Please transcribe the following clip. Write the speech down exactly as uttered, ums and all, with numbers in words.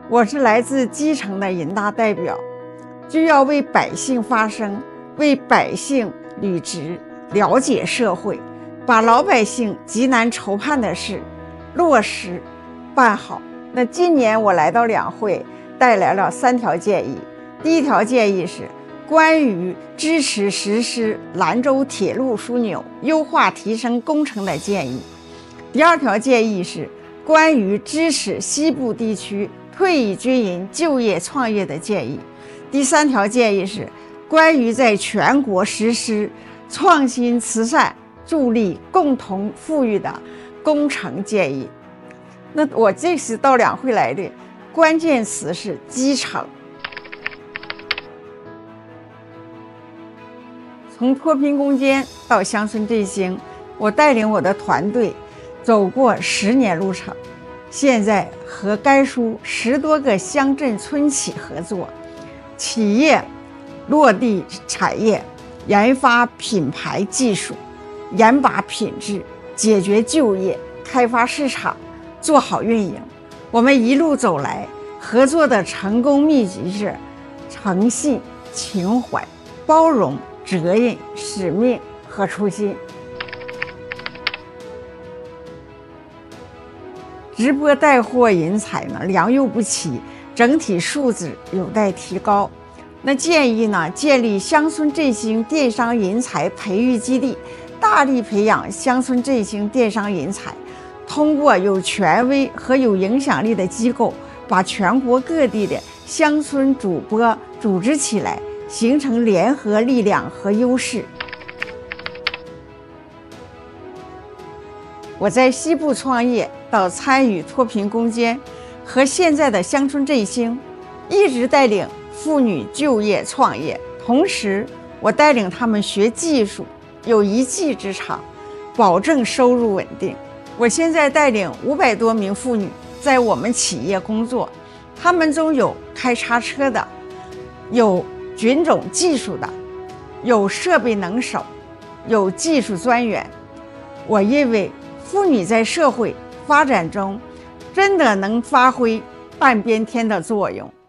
我是来自基层的人大代表，就要为百姓发声，为百姓履职，了解社会，把老百姓急难愁盼的事落实办好。那今年我来到两会，带来了三条建议。第一条建议是关于支持实施兰州铁路枢纽优化提升工程的建议。第二条建议是关于支持西部地区退役军人就业创业的建议。第三条建议是关于在全国实施创新慈善助力共同富裕的工程建议。那我这次到两会来的关键词是基层。从脱贫攻坚到乡村振兴，我带领我的团队走过十年路程，现在和甘肃十多个乡镇村企合作，企业落地产业，研发品牌技术，严把品质，解决就业，开发市场，做好运营。我们一路走来，合作的成功秘籍是诚信、情怀、包容、责任、使命和初心。直播带货人才呢良莠不齐，整体素质有待提高。那建议呢建立乡村振兴电商人才培育基地，大力培养乡村振兴电商人才，通过有权威和有影响力的机构，把全国各地的乡村主播组织起来，形成联合力量和优势。我在西部创业到参与脱贫攻坚和现在的乡村振兴，一直带领妇女就业创业，同时我带领他们学技术，有一技之长，保证收入稳定。我现在带领五百多名妇女在我们企业工作，他们中有开叉车的，有菌种技术的，有设备能手，有技术专员。我认为妇女在社会发展中真的能发挥半边天的作用。